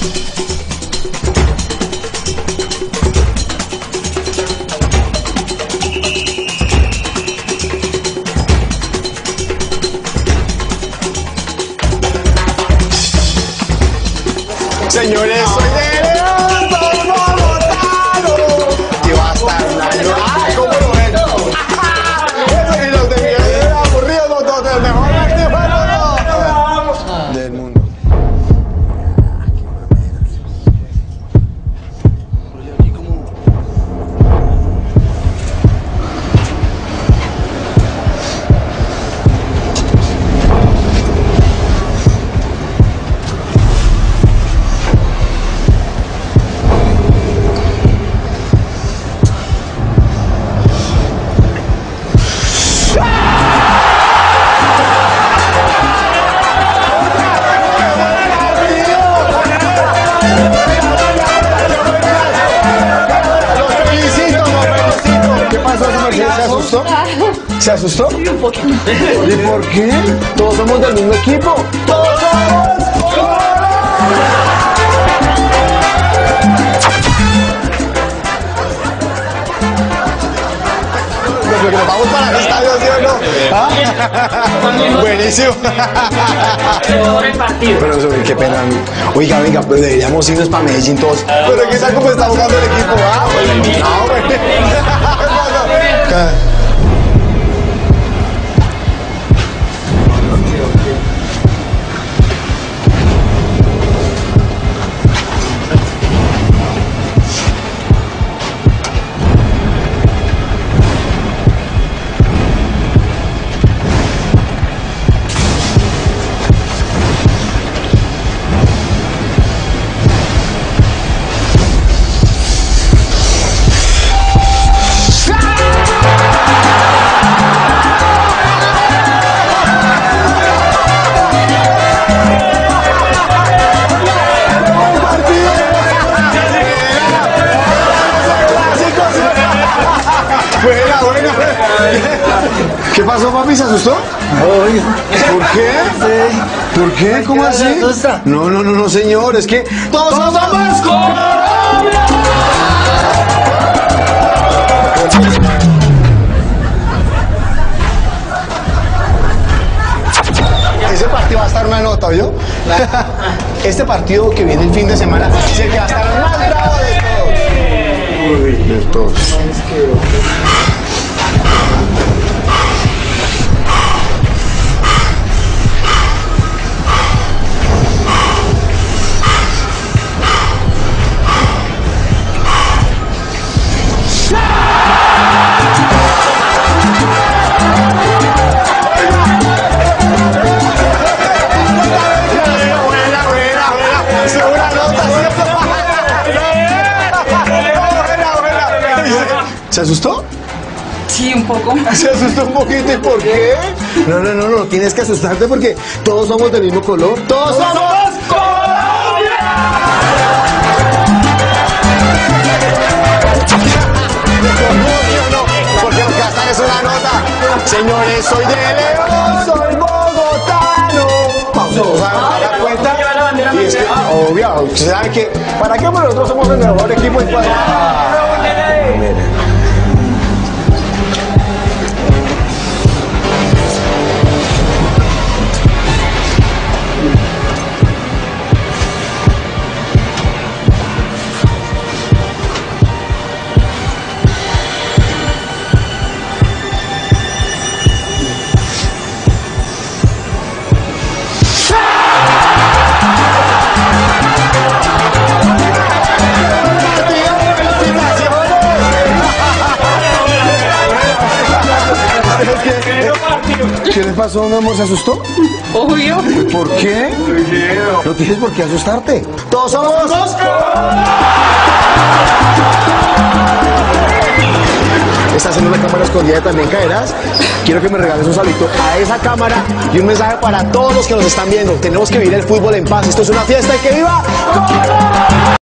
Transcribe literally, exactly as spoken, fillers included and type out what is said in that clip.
Señores, soy de León, soy bogotano. Y va a estar un año. ¡Ay, cómo lo ven! Eso y los de Miguel aburridos, los dos del mejor equipo del mundo. ¿Se asustó? Sí, un poquito. ¿Y por qué? Todos somos del mismo equipo. ¡Todos somos! Lo que nos vamos para el estadio, ¿sí o no? ¿Ah? Buenísimo. Pero eso, qué pena. Oiga, venga, pues deberíamos irnos para Medellín todos. Pero qué tal cómo está jugando el equipo, ¿ah? No, güey. Buena, buena. ¿Qué pasó, papi? ¿Se asustó? ¿Por qué? ¿Por qué? ¿Cómo así? No, no, no, no, señor. Es que todos somos Colombia. Ese partido va a estar una nota, ¿vio? Este partido que viene el fin de semana es el que va a estar más bravo de todos. Uy, de todos. ¿Se asustó? Sí, un poco. ¿Se asustó un poquito? ¿Y por qué? No, no, no, no, tienes que asustarte porque todos somos del mismo color. ¡Todos somos Colombia! No, porque lo que va a estar es una nota. Señores, soy de León, soy bogotano. Vamos a dar cuenta. Y es que, obvio, ¿saben qué? ¿Para qué? Porque nosotros somos el mejor equipo en cuadro. ¿Qué le pasó, mi amor? ¿Se asustó? Obvio. ¿Por qué? No tienes por qué asustarte. ¡Todos somos! Estás en una cámara escondida, también caerás. Quiero que me regales un saludito a esa cámara y un mensaje para todos los que nos están viendo. Tenemos que vivir el fútbol en paz. Esto es una fiesta y que viva Colombia.